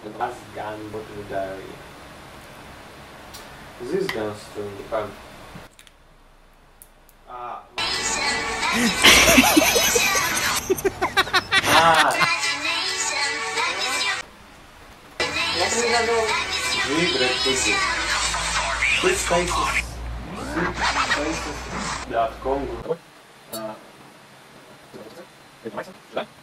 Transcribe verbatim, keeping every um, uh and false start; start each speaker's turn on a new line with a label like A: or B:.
A: The last gun bottle diary. This gun still in the pump. Ah. Ah. Я предлагал выиграть судьи. Тут Spaces. Spaces. Да, от Конго.
B: Да.